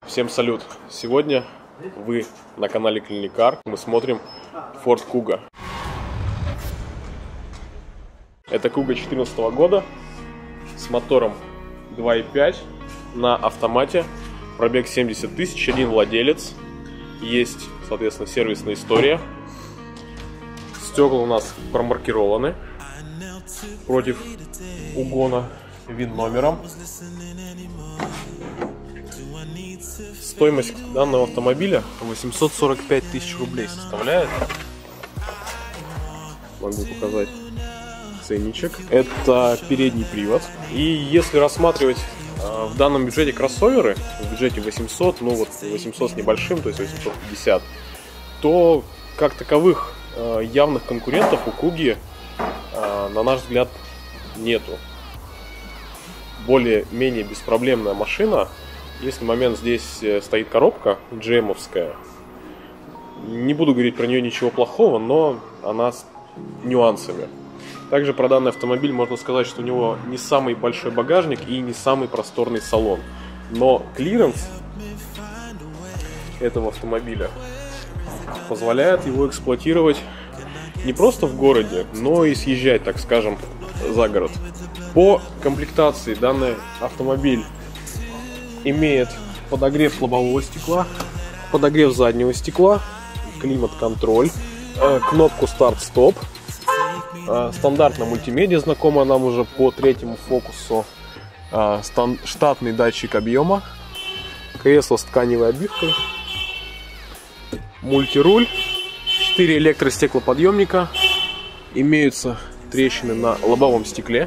Всем салют! Сегодня вы на канале Клиникар. Мы смотрим Ford Kuga. Это Kuga 2014 года с мотором 2.5 на автомате. Пробег 70 тысяч, один владелец. Есть, соответственно, сервисная история. Стекла у нас промаркированы против угона ВИН-номером. Стоимость данного автомобиля 845 тысяч рублей составляет. Могу показать ценничек. Это передний привод. И если рассматривать в данном бюджете кроссоверы, в бюджете 800, ну вот 800 с небольшим, то есть 850, то как таковых явных конкурентов у Kuga, на наш взгляд, нету. Более-менее беспроблемная машина. Если момент здесь стоит коробка GM-овская, не буду говорить про нее ничего плохого, но она с нюансами. Также про данный автомобиль можно сказать, что у него не самый большой багажник и не самый просторный салон. Но клиренс этого автомобиля позволяет его эксплуатировать не просто в городе, но и съезжать, так скажем, за город. По комплектации данный автомобиль имеет подогрев лобового стекла, подогрев заднего стекла, климат-контроль, кнопку старт-стоп, стандартная мультимедиа, знакомая нам уже по третьему фокусу, штатный датчик объема, кресло с тканевой обивкой, мультируль, 4 электростеклоподъемника, имеются трещины на лобовом стекле.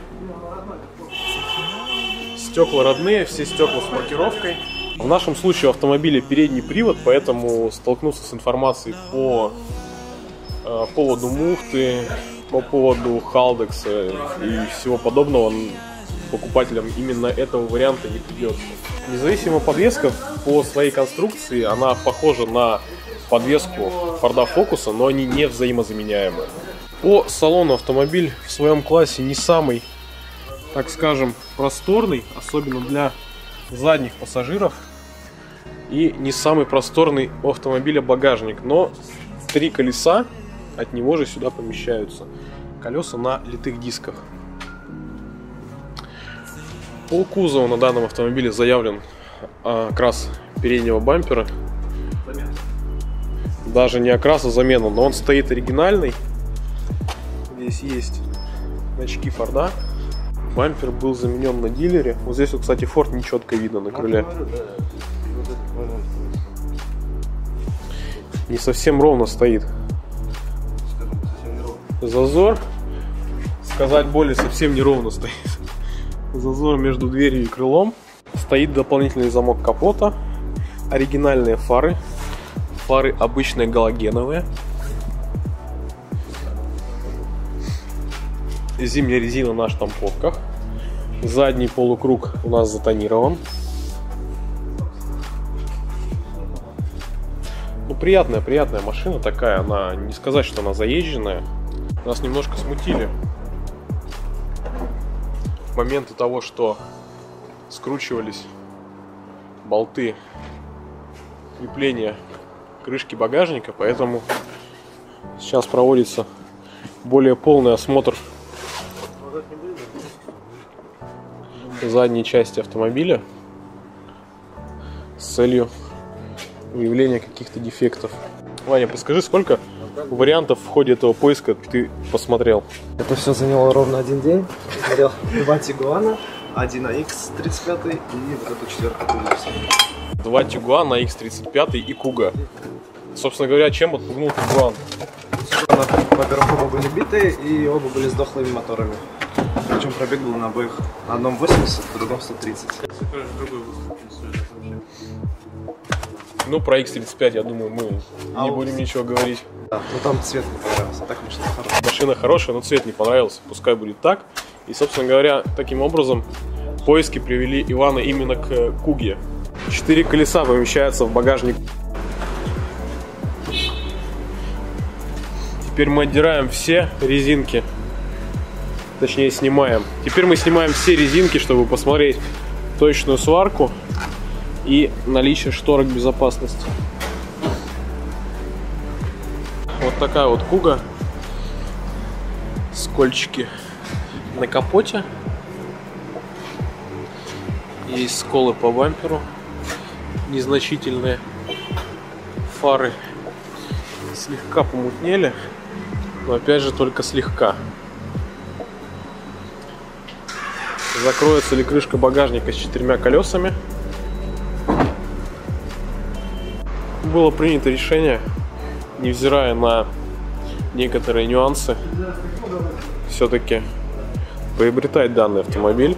Стекла родные, все стекла с маркировкой. В нашем случае у автомобиля передний привод, поэтому столкнуться с информацией по поводу муфты, по поводу халдекса и всего подобного покупателям именно этого варианта не придется. Независимо подвеска по своей конструкции, она похожа на подвеску Ford Focus, но они не взаимозаменяемы. По салону автомобиль в своем классе не самый, так скажем, просторный, особенно для задних пассажиров, и не самый просторный у автомобиля багажник, но 3 колеса от него же сюда помещаются. Колеса на литых дисках. По кузову на данном автомобиле заявлен окрас переднего бампера. Даже не окрас, а замена, но он стоит оригинальный. Здесь есть значки Форда. Бампер был заменен на дилере. Вот здесь, вот, кстати, Ford нечетко видно на крыле. Не совсем ровно стоит. Зазор, сказать более, совсем неровно стоит. Зазор между дверью и крылом. Стоит дополнительный замок капота. Оригинальные фары. Фары обычные галогеновые. Зимняя резина на штамповках. Задний полукруг у нас затонирован. Ну, приятная машина такая. Она, не сказать, что она заезженная. Нас немножко смутили моменты того, что скручивались болты крепления крышки багажника, поэтому сейчас проводится более полный осмотр задней части автомобиля с целью выявления каких-то дефектов. Ваня, подскажи, сколько вариантов в ходе этого поиска ты посмотрел? Это все заняло ровно один день. Посмотрел 2 Тигуана, 1 AX35 и вот эту 4 Kuga. 2 Тигуана, AX35 и Kuga. Собственно говоря, чем отпугнул Тигуан? Во-первых, оба были битые и оба были с дохлыми моторами. Причем пробег был на обоих. На одном 80, на другом 130. Ну, про X35, я думаю, мы не будем ничего говорить. Да, но там цвет не понравился, так машина хорошая. Машина хорошая, но цвет не понравился, пускай будет так. И, собственно говоря, таким образом поиски привели Ивана именно к Kuga. 4 колеса помещаются в багажник. Теперь мы отдираем все резинки. Точнее, снимаем. Теперь мы снимаем все резинки, чтобы посмотреть точную сварку и наличие шторок безопасности. Вот такая вот Куга. Скольчики на капоте. Есть сколы по бамперу. Незначительные. Фары слегка помутнели. Но опять же только слегка. Закроется ли крышка багажника с 4 колесами? Было принято решение, невзирая на некоторые нюансы, все-таки приобретать данный автомобиль.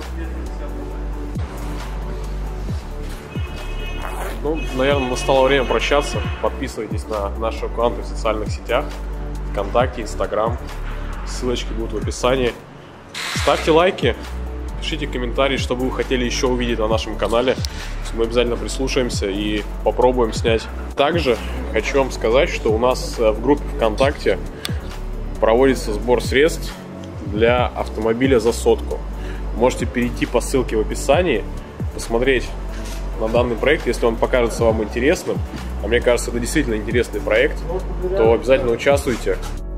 Ну, наверное, настало время прощаться. Подписывайтесь на наши аккаунты в социальных сетях, ВКонтакте, Инстаграм. Ссылочки будут в описании. Ставьте лайки, пишите комментарии, что бы вы хотели еще увидеть на нашем канале. Мы обязательно прислушаемся и попробуем снять. Также хочу вам сказать, что у нас в группе ВКонтакте проводится сбор средств для автомобиля за 100. Можете перейти по ссылке в описании, посмотреть на данный проект, если он покажется вам интересным. А мне кажется, это действительно интересный проект, то обязательно участвуйте.